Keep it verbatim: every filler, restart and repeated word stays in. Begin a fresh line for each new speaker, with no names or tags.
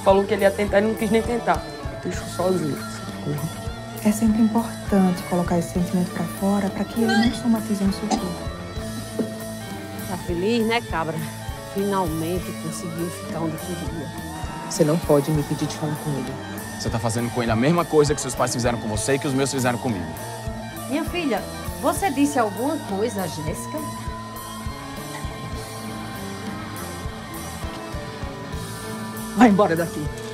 falou que ele ia tentar e não quis nem tentar. Deixou sozinho.
É sempre importante colocar esse sentimento pra fora pra que ele não somatize no futuro.
Tá feliz, né, cabra? Finalmente conseguiu ficar onde queria.
Você não pode me pedir de falar com ele.
Você tá fazendo com ele a mesma coisa que seus pais fizeram com você e que os meus fizeram comigo.
Minha filha, você disse alguma coisa a Jéssica?
Vai embora daqui.